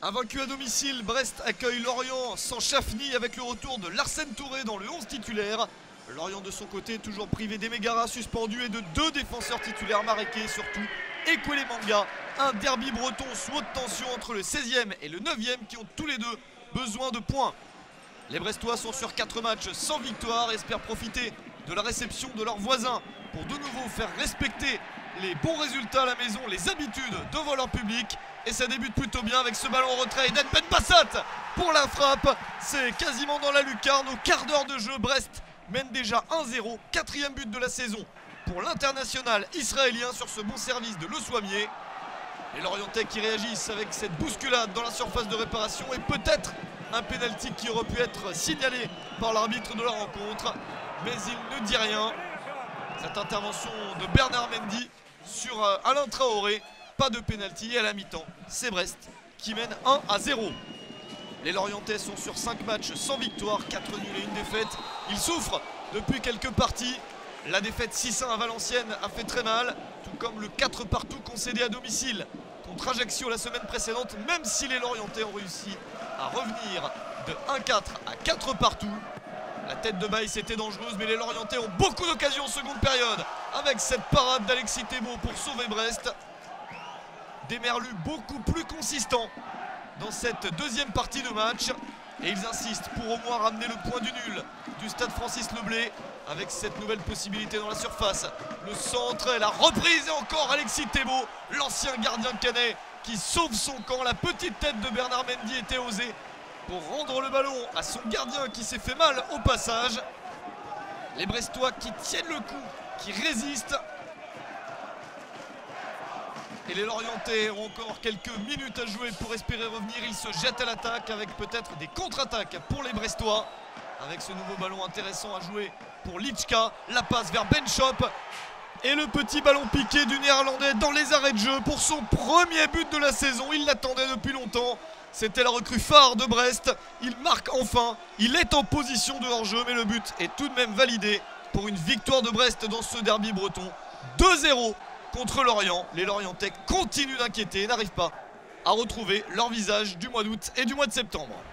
Invaincu à domicile, Brest accueille Lorient sans Chafny avec le retour de Larsen Touré dans le 11 titulaire. Lorient de son côté toujours privé d'Emegara suspendu et de 2 défenseurs titulaires Mareke surtout et Manga. Un derby breton sous haute tension entre le 16e et le 9e qui ont tous les deux besoin de points. Les Brestois sont sur 4 matchs sans victoire et espèrent profiter de la réception de leurs voisins pour de nouveau faire respecter les bons résultats à la maison, les habitudes devant leur public. Et ça débute plutôt bien avec ce ballon en retrait d'Eden Ben Bassat pour la frappe. C'est quasiment dans la lucarne au quart d'heure de jeu. Brest mène déjà 1-0, 4e but de la saison pour l'international israélien sur ce bon service de Le Souamier. Les Lorientais qui réagissent avec cette bousculade dans la surface de réparation et peut-être un pénalty qui aurait pu être signalé par l'arbitre de la rencontre. Mais il ne dit rien. Cette intervention de Bernard Mendy sur Alain Traoré. Pas de pénalty et à la mi-temps, c'est Brest qui mène 1-0. Les Lorientais sont sur 5 matchs sans victoire, 4 nuls et 1 défaite. Ils souffrent depuis quelques parties. La défaite 6-1 à Valenciennes a fait très mal, tout comme le 4 partout concédé à domicile contre Ajaccio la semaine précédente, même si les Lorientais ont réussi à revenir de 1-4 à 4 partout. La tête de Baïs était dangereuse, mais les Lorientais ont beaucoup d'occasions en seconde période avec cette parade d'Alexis Thébault pour sauver Brest. Des Merlus beaucoup plus consistants dans cette deuxième partie de match et ils insistent pour au moins ramener le point du nul du stade Francis Leblay avec cette nouvelle possibilité dans la surface. Le centre et la reprise et encore Alexis Thébault, l'ancien gardien canet qui sauve son camp. La petite tête de Bernard Mendy était osée pour rendre le ballon à son gardien qui s'est fait mal au passage. Les Brestois qui tiennent le coup, qui résistent. Et les Lorientais ont encore quelques minutes à jouer pour espérer revenir. Ils se jettent à l'attaque avec peut-être des contre-attaques pour les Brestois. Avec ce nouveau ballon intéressant à jouer pour Lichka. La passe vers Benchop. Et le petit ballon piqué du Néerlandais dans les arrêts de jeu pour son premier but de la saison. Il l'attendait depuis longtemps. C'était la recrue phare de Brest. Il marque enfin. Il est en position de hors-jeu, mais le but est tout de même validé pour une victoire de Brest dans ce derby breton. 2-0. Contre Lorient, les Lorientais continuent d'inquiéter et n'arrivent pas à retrouver leur visage du mois d'août et du mois de septembre.